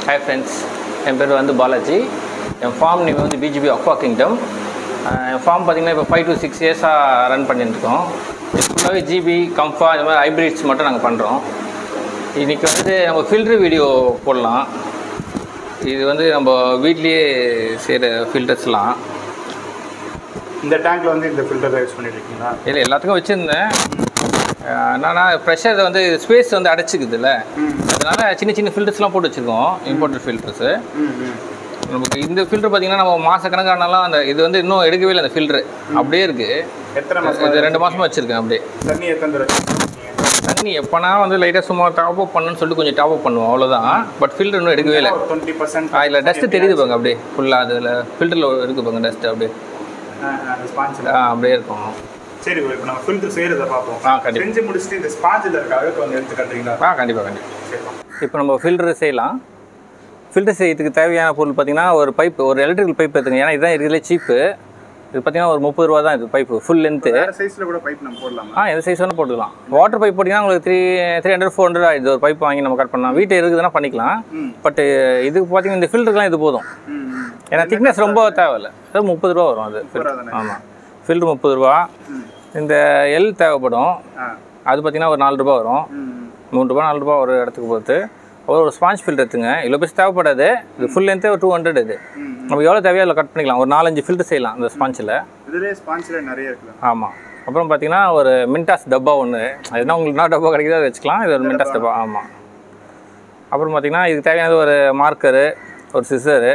Hi friends, என் பேர் வந்து பாலாஜி. என் ஃபார்ம் நேம் வந்து பிஜிபி அக்வா கிங்டம். என் ஃபார்ம் பார்த்திங்கன்னா இப்போ 5 to 6 இயர்ஸாக ரன் பண்ணிட்டுருக்கோம். ஃபுல்லாகவே ஜிபி கம்ஃபா இந்த மாதிரி ஹைப்ரிட்ஸ் மட்டும் நாங்கள் பண்ணுறோம். இன்றைக்கி வந்து நம்ம ஃபில்ட்ரு வீடியோ போடலாம். இது வந்து நம்ம வீட்லேயே செய்கிற ஃபில்டர்ஸ்லாம். இந்த டேங்க்கில் வந்து இந்த ஃபில்டர் யூஸ் பண்ணிட்டுருக்கீங்களா? இல்லை, எல்லாத்துக்கும் வச்சுருந்தேன். என்னன்னா ப்ரெஷர் வந்து ஸ்பேஸ் வந்து அடைச்சிக்குதுல்ல, அதனால் சின்ன சின்ன ஃபில்டர்ஸ்லாம் போட்டு வச்சுருக்கோம், இம்போர்ட்டட் ஃபில்டர்ஸு. நமக்கு இந்த ஃபில்டர் பார்த்திங்கன்னா நம்ம மாதக்கணக்கானாலும் அந்த இது வந்து இன்னும் எடுக்கவே இல்லை. அந்த ஃபில்ட்ரு அப்படியே இருக்குது. எத்தனை மாதம்? இது 2 மாதமாக வச்சுருக்கேன் அப்படியே. தண்ணி எத்தனை தடவை? தண்ணி எப்போனா வந்து லைட்டாக சும்மா டாப் அப் பண்ணணும்னு சொல்லிட்டு கொஞ்சம் டாப் அப் பண்ணுவோம், அவ்வளோதான். பட் ஃபில்டர் இன்னும் எடுக்கவே இல்லை. 20% அதில் டஸ்ட்டு தெரியுது பாங்க, அப்படியே ஃபுல்லாக அதில் ஃபில்டரில் இருக்குது பாங்க டஸ்ட்டு அப்படியே. அப்படியே இருக்கும். சரி, இப்போ நம்ம ஃபில்டர் செய்கிறத பார்ப்போம். கண்டிப்பாக செஞ்சு முடிச்சுட்டு இந்த ஸ்பாஞ்சில் இருக்க அழுக்கு வந்து எடுத்து கட்டுறீங்களா? கண்டிப்பாக. இப்போ நம்ம ஃபில்டர் செய்யலாம். ஃபில்டர் செய்யறதுக்கு தேவையான பொருள் பார்த்திங்கன்னா ஒரு பைப், ஒரு எலக்ட்ரிக்கல் பைப் எடுத்துங்க. ஏன்னா இதுதான் இருக்கிறதுலே சீப்பு. இது பார்த்திங்கன்னா ஒரு 30 ரூபா தான் இது பைப்பு, ஃபுல் லென்த்து. சைஸில் கூட பைப் நம்ம போடலாம். எந்த சைஸ் வேணால் போட்டுக்கலாம். வாட்டர் பைப் போட்டிங்கன்னா உங்களுக்கு 300-400 ஆகிடுது ஒரு பைப் வாங்கி நம்ம கட் பண்ணலாம். வீட்டில் இருக்குதுன்னா பண்ணிக்கலாம். பட் இதுக்கு பார்த்திங்கன்னா இந்த ஃபில்டருக்குலாம் இது போதும். ஏன்னா திக்னஸ் ரொம்ப தேவையில்லை. 30 ரூபா வரும் அது. ஆமாம், ஃபில்டர் 30 ரூபா. இந்த எல் தேவைப்படும். அது பார்த்திங்கன்னா ஒரு 4 ரூபா வரும். 3 ரூபா 4 ரூபா ஒரு இடத்துக்கு பொறுத்து. ஒரு ஸ்பாஞ்ச் ஃபில்டர் எடுத்துங்க. இவ்வளோ பெருசு தேவைப்படாது. இது ஃபுல் லென்த்தே ஒரு 200 இது. நம்ம எவ்வளோ தேவையோ அதில் கட் பண்ணிக்கலாம். ஒரு 4-5 ஃபில்டர் செய்யலாம் இந்த ஸ்பாஞ்சில். இதிலே ஸ்பாஞ்சில் நிறைய இருக்குது. ஆமாம். அப்புறம் பார்த்தீங்கன்னா ஒரு மின்டாஸ் டப்பா ஒன்று. அதுனா உங்களுக்கு என்ன டப்பா கிடைக்குதோ அதை வச்சுக்கலாம். இது ஒரு மின்டாஸ் டப்பா. ஆமாம். அப்புறம் பார்த்திங்கன்னா இதுக்கு தேவையானது ஒரு மார்க்கரு, ஒரு சிசரு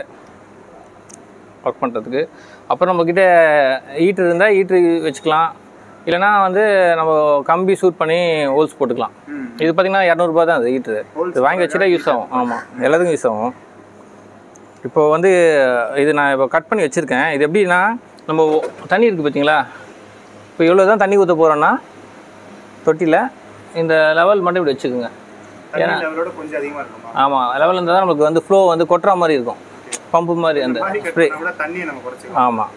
ஒர்க் பண்ணுறதுக்கு. அப்புறம் நம்மக்கிட்ட ஹீட்ரு இருந்தால் ஹீட்ரு வச்சுக்கலாம். இல்லைனா வந்து நம்ம கம்பி சூட் பண்ணி ஹோல்ஸ் போட்டுக்கலாம். இது பார்த்திங்கன்னா 200 ரூபா தான் அது ஹீட்ரு. இது வாங்கி வச்சுட்டா யூஸ் ஆகும். ஆமாம், எல்லாத்துக்கும் யூஸ் ஆகும். இப்போ வந்து இது நான் இப்போ கட் பண்ணி வச்சுருக்கேன். இது எப்படின்னா, நம்ம தண்ணி இருக்குது பார்த்தீங்களா, இப்போ எவ்வளோ தான் தண்ணி ஊற்ற போகிறோன்னா தொட்டியில் இந்த லெவல் மட்டும் இப்படி வச்சுக்கோங்க. ஏன்னா கொஞ்சம் அதிகமாக இருக்கும். ஆமாம், லெவல் இருந்தால் தான் நமக்கு வந்து ஃப்ளோ வந்து கொட்டுற மாதிரி இருக்கும், பம்பு மாதிரி அந்த ஸ்ப்ரே. ஆமாம்,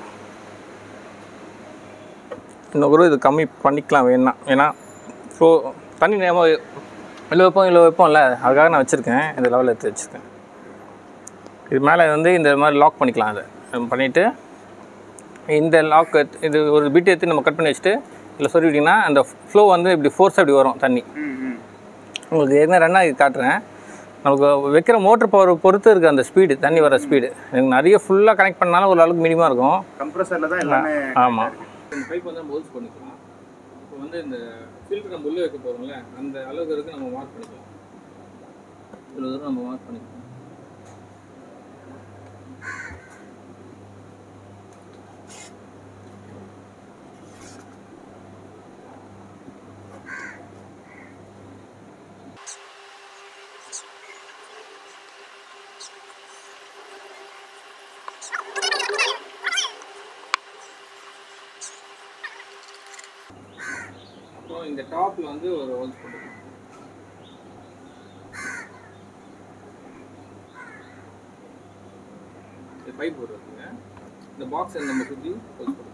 இன்னும் கூட இது கம்மி பண்ணிக்கலாம் வேணா. ஏன்னா ஃப்ளோ தண்ணி நம்ம இவ்வளோ வைப்போம்ல, அதுக்காக நான் வச்சுருக்கேன். இந்த லெவலில் எடுத்து வச்சுருக்கேன். இது மேலே வந்து இந்த மாதிரி லாக் பண்ணிக்கலாம். அதை பண்ணிவிட்டு இந்த லாக் இது ஒரு பிட் எடுத்து நம்ம கட் பண்ணி வச்சுட்டு இதில் சொல்லிவிட்டிங்கன்னா அந்த ஃப்ளோ வந்து இப்படி ஃபோர்ஸாக இப்படி வரும் தண்ணி. உங்களுக்கு என்ன ரன்னாக காட்டுறேன். நமக்கு வைக்கிற மோட்டர் பவர் பொறுத்து இருக்குது அந்த ஸ்பீடு, தண்ணி வர ஸ்பீடு. எனக்கு நிறைய ஃபுல்லாக கனெக்ட் பண்ணாலும் ஒரு அளவுக்கு மினிமம் இருக்கும். கம்ப்ரஸரில் தான் எல்லாமே. ஆமாம், இந்த பைப் வந்து நம்ம ஹோல்ஸ் பண்ணிக்கலாம். இப்போ வந்து இந்த ஃபில்டர் நம்ம உள்ளே வைக்க போகிறோம்ல, அந்த அளவுக்கு இருக்குது நம்ம மார்க் பண்ணிக்கலாம். இவ்வளோ தூரம் நம்ம மார்க் பண்ணிக்கலாம். இந்த டாப்ல வந்து ஒரு ஹோல்ஸ் போட்டுக்கலாம். இந்த பைப் போடுறதுங்க. இந்த பாக்ஸ் நம்ம சுற்றி ஹோல்ஸ் போட்டுக்கலாம்.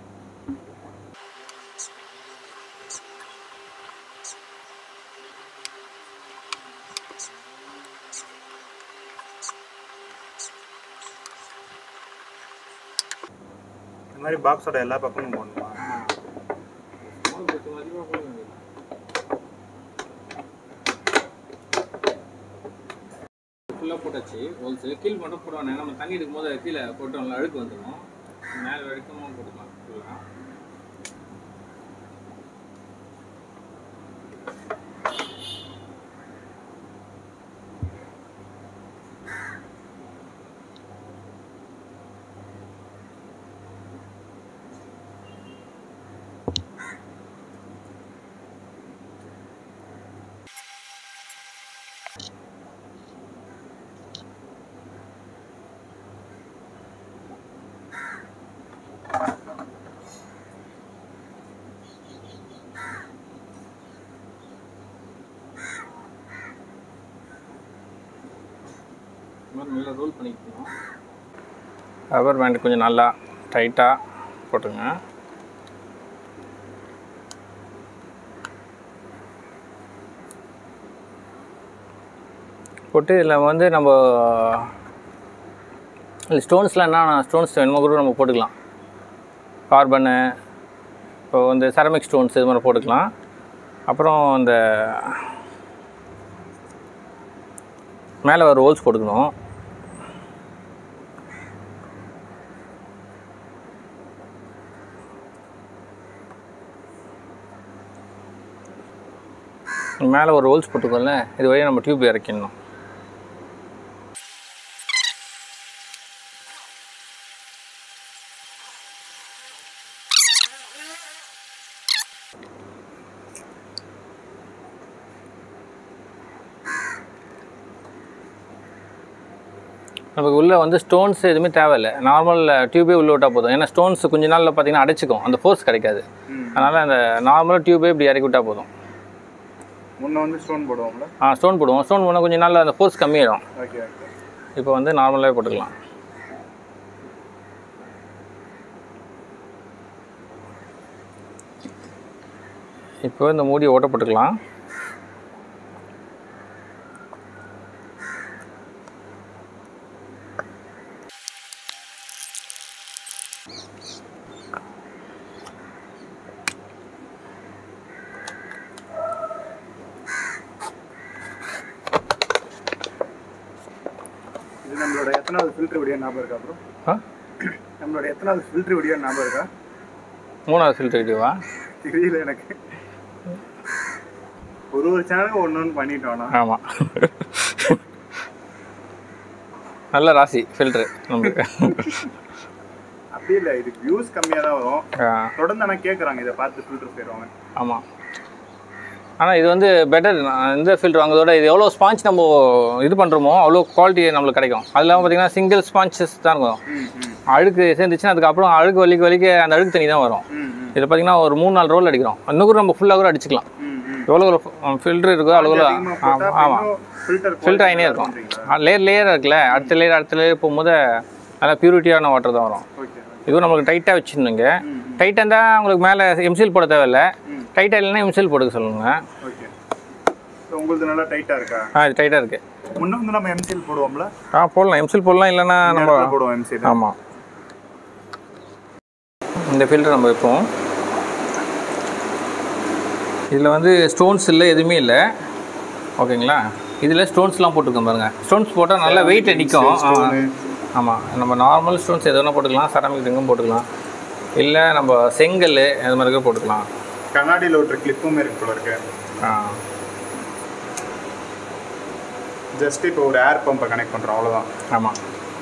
இந்த மாதிரி பாக்ஸோட எல்லா பக்கமும் போடணுமா? ஃபுல்லாக போட்டாச்சு ஹோல்ஸு. கீழ் மட்டும் போடுவாங்க. நம்ம தண்ணி எடுக்கும் போது கீழே போட்டோம்ல அழுக்கு வந்துடும். மேலே வரைக்கும் போட்டுக்கலாம் ஃபுல்லாக. நல்லா ரோல் பண்ணிக்கணும். ரப்பர் பேண்ட் கொஞ்சம் நல்லா டைட்டாக போட்டுங்க. போட்டு இதில் வந்து நம்ம ஸ்டோன்ஸ்லாம் என்ன ஸ்டோன்ஸ் வேணுமோ கூட நம்ம போட்டுக்கலாம். கார்பனு, இப்போ வந்து செரமிக் ஸ்டோன்ஸ் இது மாதிரி போட்டுக்கலாம். அப்புறம் இந்த மேலே ஒரு ஹோல்ஸ் போட்டுக்கணும். மேலே ஒரு ஹோல்ஸ் போட்டுக்கோல, இது வழியாக நம்ம டியூப் இறக்கிடணும். நமக்கு உள்ளே வந்து ஸ்டோன்ஸ் எதுவுமே தேவையில்லை, நார்மல் டியூபே உள்ளே விட்டால் போதும். ஏன்னா ஸ்டோன்ஸ் கொஞ்ச நாளில் பார்த்தீங்கன்னா அடைச்சிக்கும், அந்த ஃபோர்ஸ் கிடைக்காது. அதனால் அந்த நார்மலாக டியூபே இப்படி இறக்கி விட்டால் போதும். முன்ன வந்து ஸ்டோன் போடுவோம்ல? ஸ்டோன் போடுவோம். ஸ்டோன் போனால் கொஞ்சம் நாளில் அந்த ஃபோர்ஸ் கம்மியாயிடும். ஓகே. இப்போ வந்து நார்மலாகவே போட்டுக்கலாம். இப்போ இந்த மூடியை ஓட்ட போட்டுக்கலாம். இது நம்மளோட எத்தனாவது ஃபில்டர் வீடியோ ஞாபகம் இருக்கா ப்ரோ? நம்மளோட எத்தனாவது ஃபில்டர் வீடியோ ஞாபகம் இருக்கா? 3வது ஃபில்டர் வீடியோவா? தெரியல எனக்கு. ஒரு சேனலுக்கு ஒன்று பண்ணிட்டோம்னா. ஆமாம், நல்ல ராசி ஃபில்ட்ரு நம்மளுக்கு. அப்படி இல்லை, இதுக்கு வியூஸ் கம்மியாக தான் வரும். தொடர்ந்து ஆனால் கேட்குறாங்க இதை பார்த்து ஃபில்டர் போயிடுவாங்க. ஆமாம், ஆனால் இது வந்து பெட்டர். இந்த ஃபில்டர் வாங்குறதோட இது எவ்வளோ ஸ்பாஞ்ச் நம்ம இது பண்ணுறோமோ அவ்வளோ குவாலிட்டி நம்மளுக்கு கிடைக்கும். அது இல்லாமல் பார்த்தீங்கன்னா சிங்கிள் ஸ்பான்ச்சஸ் தான் இருக்கும். அழுக்கு சேர்ந்துச்சுன்னா அதுக்கப்புறம் அழுக்கு வலிக்க அந்த அழுக்கு தண்ணி தான் வரும். இதில் பார்த்தீங்கன்னா ஒரு 3-4 ரோல் அடிக்கிறோம். இன்னும் கூட நம்ம ஃபுல்லாக கூட அடிச்சுக்கலாம். எவ்வளோ ஃபில்டர் இருக்கோ அவ்வளோ. ஆமாம், ஃபில்டர் ஆகினே இருக்கும். லேயர் இருக்குல்ல, அடுத்த லேயர் போகும்போது நல்லா பியூரிட்டியான வாட்டர் தான் வரும். இதுவும் நம்மளுக்கு டைட்டாக வச்சுருந்தீங்க. டைட்டாக இருந்தால் உங்களுக்கு மேலே எம்சில் போட தேவையில்லை. டைட்டாக இல்லைன்னா எம்சில் போடுக்க சொல்லுங்கள். ஓகே. உங்களுக்கு நல்லா டைட்டாக இருக்கா? இது டைட்டாக இருக்குது. முன்ன வந்து நம்ம எம்சில் போடுவோம்ல? போடலாம், எம்சில் போடலாம். இல்லைன்னா நம்ம போடுவோம் எம்சில். ஆமாம், இந்த ஃபில்டர் நம்ம வைப்போம். இதில் வந்து ஸ்டோன்ஸ் இல்லை, எதுவுமே இல்லை. ஓகேங்களா? இதில் ஸ்டோன்ஸ்லாம் போட்டுருக்கோம் பாருங்கள். ஸ்டோன்ஸ் போட்டால் நல்லா வெயிட் அடிக்கும். ஆமாம், நம்ம நார்மல் ஸ்டோன்ஸ் எது வேணால் போட்டுக்கலாம். செராமிக் ரிங்கும் போட்டுக்கலாம். இல்லை நம்ம செங்கல் அது மாதிரி போட்டுக்கலாம். கண்ணாடியில் ஒட்டுற கிளிப்பும் இருக்கு போல இருக்கு. ஜஸ்ட் இப்போ ஒரு ஏர் பம்பை கனெக்ட் பண்ணுறோம், அவ்வளோதான். ஆமாம்,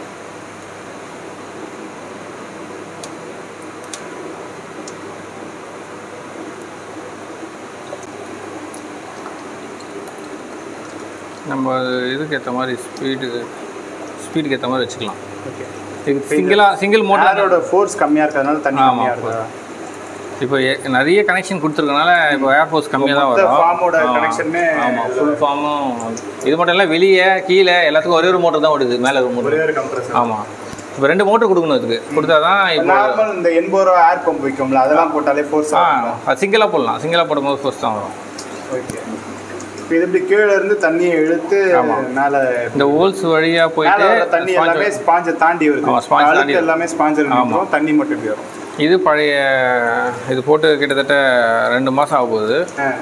நம்ம இதுக்கு ஏற்ற மாதிரி ஸ்பீடுக்கு ஏற்ற மாதிரி வச்சுக்கலாம். ஓகே. இது சிங்கிள் மோட்டரோட ஃபோர்ஸ் கம்மியாக இருக்கிறதுனால தண்ணி கம்மியாக இருக்குதா? இப்போ நிறைய கனெக்ஷன் கொடுத்துருக்கனால இப்போ ஏர் ஃபோர்ஸ் கம்மியாக தான் வரும். ஃபார்மோட கனெக்ஷனே. ஆமாம், ஃபுல் ஃபார்மும் இது மட்டும் இல்லை, வெளியே கீழே எல்லாத்துக்கும் ஒரே ஒரு மோட்டர் தான் ஓடுது. மேலே ஒரு மோட்டர், ஒரே ஒரு கம்ப்ரஸர். ஆமாம். இப்போ 2 மோட்டர் கொடுக்கணும். இதுக்கு கொடுத்தா தான் இப்போ நார்மல் இந்த 80 ரூபா ஏர் பம்ப் வைக்கும்ல, அதெல்லாம் போட்டாலே ஃபோர்ஸ். அது சிங்கிளாக போடலாம். சிங்கிளாக போடும்போது ஃபோர்ஸ் தான் வரும். ஓகே. இப்போ இது இப்படி கீழே இருந்து தண்ணியை இழுத்து மேலே இந்த ஹோல்ஸ் வழியாக போயிட்டு தண்ணி எல்லாமே ஸ்பாஞ்சை தாண்டி வருது. எல்லாமே ஸ்பாஞ்சில் நிற்கும், தண்ணி மட்டும் இப்படி வரும். இது பழைய இது போட்டு கிட்டத்தட்ட 2 மாதம் ஆக போகுது.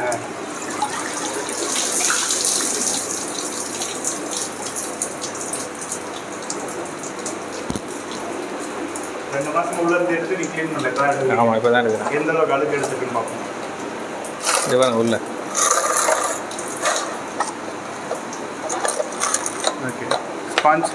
2 மாதம் உள்ள இருந்து எடுத்து நீ க்ளீன் பண்ணல? ஆமாம், இப்போ தான் எடுக்கிறேன். எந்த அளவுக்கு அழுக்கு எடுத்துக்குன்னு பார்ப்போம். இது பாருங்க உள்ள. ஓகே. ஸ்பாஞ்ச்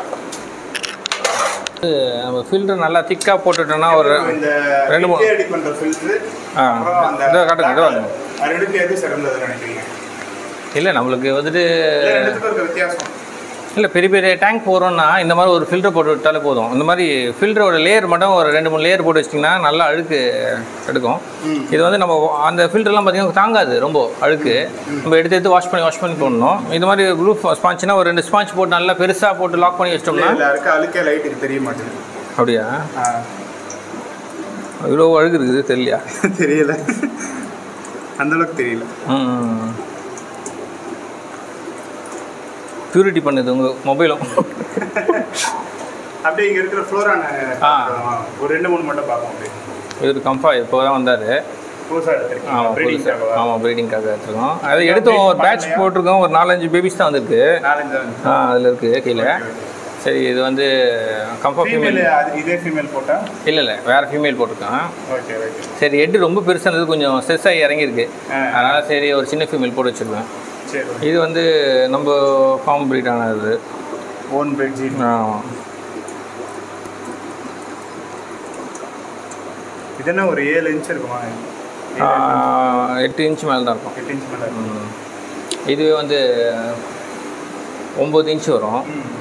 நம்ம ஃபில்டர் நல்லா திக்காக போட்டுட்டோம்னா ஒரு 2-3 எடிட் பண்ணுற ஃபில்டர். இதை காட்டுங்க, இதை வாங்க. ரெண்டுக்கு எது சிறந்தது நினைக்கிறீங்க? இல்லை, நம்மளுக்கு வந்துட்டு ரெண்டுத்துக்கும் இருக்க வித்தியாசம் இல்லை. பெரிய பெரிய டேங்க் போகிறோன்னா இந்த மாதிரி ஒரு ஃபில்டர் போட்டு விட்டாலே போதும். இந்த மாதிரி ஃபில்டரோட லேயர் மட்டும் ஒரு 2-3 லேயர் போட்டு வச்சிட்டிங்கன்னா நல்லா அழுக்கு எடுக்கும். இது வந்து நம்ம அந்த ஃபில்டர்லாம் பார்த்திங்கன்னா தாங்காது ரொம்ப அழுக்கு. நம்ம எடுத்து வாஷ் பண்ணி போடணும். இது மாதிரி ப்ளூ ஸ்பாஞ்சுனா ஒரு 2 ஸ்பாஞ்ச் போட்டு நல்லா பெருசாக போட்டு லாக் பண்ணி வச்சிட்டோம்னா அழுக்கே லைட்டுக்கு தெரிய மாட்டேங்குது. அப்படியா? இவ்வளோ அழுகு இருக்குது, தெரியலையா? தெரியல, அந்தளவுக்கு தெரியல. பியூரிட்டி பண்ணுது உங்கள் மொபைலும். அப்படியே இங்கே இருக்கிற ஃப்ளோரா ஒரு 2-3 மட்டும் பார்ப்போம். அப்படியே இவர் கம்ஃபா இப்போ தான் வந்தார். புதுசாக எடுத்துருக்கீங்க? ஆமாம், ப்ரீடிங்காக எடுத்துருக்கோம். அது எடுத்தோம், ஒரு பேட்ச் போட்டிருக்கோம், ஒரு 4-5 பேபிஸ் தான் வந்திருக்கு. அதில் இருக்குது கீழே. சரி, இது வந்து கம்ஃபா ஃபீமேல். இதே ஃபீமேல் போட்டா? இல்லை வேறு ஃபீமேல் போட்டிருக்கேன். Okay okay. சரி, ஹெட்டு ரொம்ப பெருசானது, கொஞ்சம் ஸ்ட்ரெஸ் ஆகி இறங்கியிருக்கு. அதனால் சரி ஒரு சின்ன ஃபீமேல் போட்டு வச்சுருவேன். சரி. இது வந்து நம்ம ஃபார்ம் ப்ரீடானது, ஓன் பிரிட்ஜி. ஆமாம். இது என்ன ஒரு 7 இன்ச் இருக்குமா? 8 இன்ச் மேலே தான் இருக்கும். 8 இன்ச் மேலே. இதுவே வந்து 9 இன்ச் வரும்.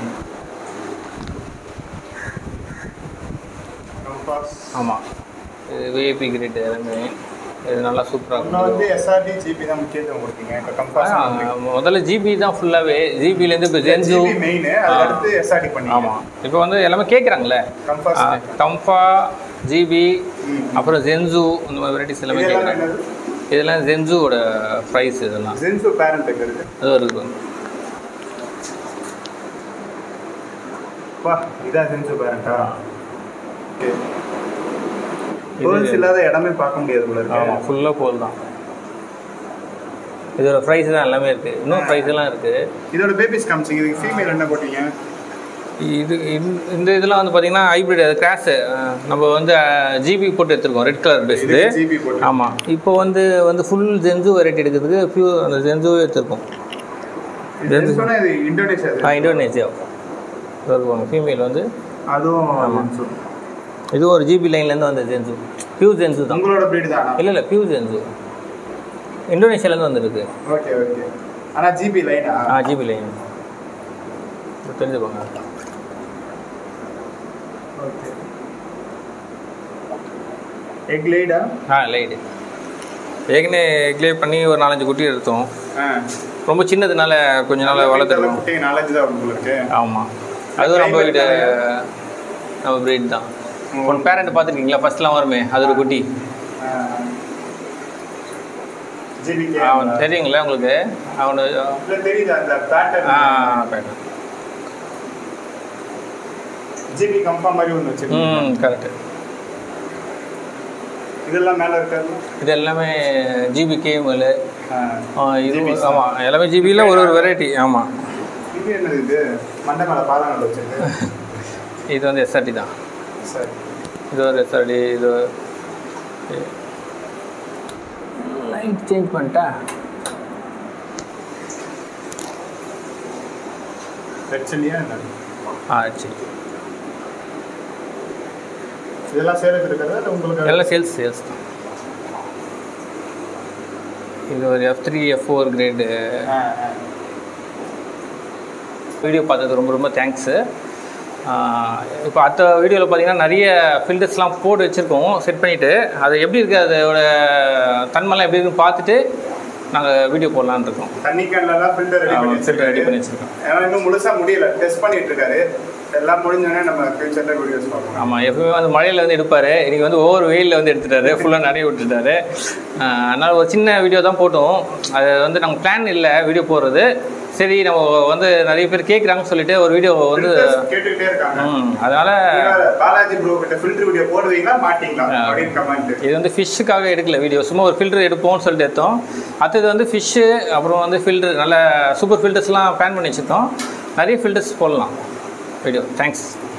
ஆமாம், இது விஐபி கிரேட் எல்லாமே. இது நல்லா சூப்பராக இருக்கும். வந்து எஸ்ஆர்டி ஜிபி தான் முக்கியத்துவம் கொடுத்தீங்க. இப்போ கம்பாஸ் முதல்ல ஜிபி தான் ஃபுல்லாகவே. ஜிபிலேருந்து இப்போ ஜென்சு மெயின், அடுத்து எஸ்ஆர்டி பண்ணி. ஆமாம், இப்போ வந்து எல்லாமே கேட்குறாங்களே, கம்ஃபா, ஜிபி, அப்புறம் ஜென்சு, இந்த மாதிரி வெரைட்டிஸ் எல்லாமே கேட்குறாங்க. இதெல்லாம் ஜென்சுவோட ப்ரைஸ். இதெல்லாம் ஜென்சு பேரண்ட் இருக்குது. அது இருக்குது. வா, இதான் ஜென்சு பேரண்டா? பேர்ல்ஸ் இல்லாத இடமே பார்க்க முடியாது போல இருக்கு. ஆமாம், ஃபுல்லாக போல் தான். இதோட ப்ரைஸ் தான் எல்லாமே இருக்குது. இன்னும் ப்ரைஸ் எல்லாம் இருக்குது. இதோட பேபிஸ் காமிச்சிங்க. இதுக்கு ஃபீமேல் என்ன போட்டீங்க? இது இந்த இதெல்லாம் வந்து பார்த்தீங்கன்னா ஹைப்ரிட், அது கிராஸு. நம்ம வந்து ஜிபி போட்டு எடுத்துருக்கோம், ரெட் கலர் பேஸ்டு. ஜிபி போட்டு. ஆமாம், இப்போ வந்து ஃபுல் ஜென்சு வெரைட்டி எடுக்கிறதுக்கு பியூர் அந்த ஜென்சுவே எடுத்துருக்கோம். ஜென்சுனா இது இந்தோனேஷியா? இந்தோனேஷியா சொல்லுவாங்க. ஃபீமேல் வந்து அதுவும் இது ஒரு ஜிபி லைன்லேருந்து வந்த ஜென்சு, பியூர் ஜென்சு தான். உங்களோட ப்ரீட் தானா? இல்லை பியூர் ஜென்சு இந்தோனேஷியாலேருந்து வந்துருக்கு. Okay okay. ஆனால் ஜிபி லைனா? ஜிபி லைன் தெரிஞ்சுக்கோங்க. ஓகே. எக் லைடா? லைடு. ஏற்கனவே எக் லே பண்ணி ஒரு 4-5 குட்டி எடுத்தோம். ரொம்ப சின்னதுனால கொஞ்ச நாள் வளர்த்துருக்கோம். 4-5 தான் உங்களுக்கு? ஆமாம், அதுவும் நம்ம வீட்டு நம்ம ப்ரீட் தான். ஒன் பேரண்ட் பார்த்துருக்கீங்களா? ஃபர்ஸ்ட்லாம் வருமே, அது ஒரு குட்டி. அவன் தெரியுங்களா உங்களுக்கு? அவனு தெரியுது அந்த பேட்டர்ன். பேட்டர்ன் ஜிபி கம்ஃபா மாதிரி ஒன்று வச்சிருக்கீங்க. கரெக்ட். இதெல்லாம் மேலே இருக்காது? இது எல்லாமே ஜிபி கேமல். இது ஆமாம், எல்லாமே ஜிபியில் ஒரு வெரைட்டி. ஆமாம். இது என்னது? இது மண்டை மேலே பாதாங்கள் வச்சிருக்கு. இது வந்து எஸ்ஆர்டி தான். சரி, இது ஒரு எஸ்ஆர்டி. இது லைட் சேஞ்ச் பண்ணிட்டா? ரெட்சலியா என்ன? சரி. இதெல்லாம் சேலுக்கு இருக்கிறதா இல்லை உங்களுக்கு? எல்லாம் சேல்ஸ் தான். இது ஒரு F3 F4 கிரேடு. வீடியோ பார்த்தது ரொம்ப ரொம்ப தேங்க்ஸு. இப்போ அடுத்த வீடியோவில் பார்த்தீங்கன்னா நிறைய ஃபில்டர்ஸ்லாம் போட்டு வச்சுருக்கோம், செட் பண்ணிவிட்டு அது எப்படி இருக்குது, அதோட தன்மைலாம் எப்படி இருக்குன்னு பார்த்துட்டு நாங்கள் வீடியோ போடலான்னு இருக்கோம். தண்ணி கேன்லாம் ஃபில்டர் ரெடி பண்ணி வச்சுருக்கோம். ஏன்னா இன்னும் முழுசாக முடியல, டெஸ்ட் பண்ணிட்டு இருக்காரு. எல்லாம் முடிஞ்சோடனே நம்ம ஃபியூச்சரில் வீடியோஸ் பார்ப்போம். ஆமாம், எப்பவுமே வந்து மழையில் வந்து எடுப்பார். இன்றைக்கி வந்து ஒவ்வொரு வெயிலில் வந்து எடுத்துட்டாரு, ஃபுல்லாக நிறைய விட்டுட்டாரு. அதனால் ஒரு சின்ன வீடியோ தான் போட்டோம். அது வந்து நாங்கள் பிளான் இல்லை வீடியோ போடுறது. சரி, நம்ம வந்து நிறைய பேர் கேட்குறாங்கன்னு சொல்லிட்டு ஒரு வீடியோ வந்து கேட்டுக்கிட்டே இருக்காங்க. அதனால பாலாஜி ப்ரோ கிட்ட ஃபில்டர் வீடியோ போடுவீங்களா மாட்டீங்களா அப்படின்னு கமெண்ட். இது வந்து ஃபிஷ்ஷுக்காக எடுக்கல வீடியோ, சும்மா ஒரு ஃபில்டர் எடுப்போம்னு சொல்லிட்டு எடுத்தோம். அடுத்தது வந்து ஃபிஷ்ஷு, அப்புறம் வந்து ஃபில்டர், நல்ல சூப்பர் ஃபில்டர்ஸ்லாம் பிளான் பண்ணி வச்சுருக்கோம். நிறைய ஃபில்டர்ஸ் போடலாம் வீடியோ. தேங்க்ஸ்.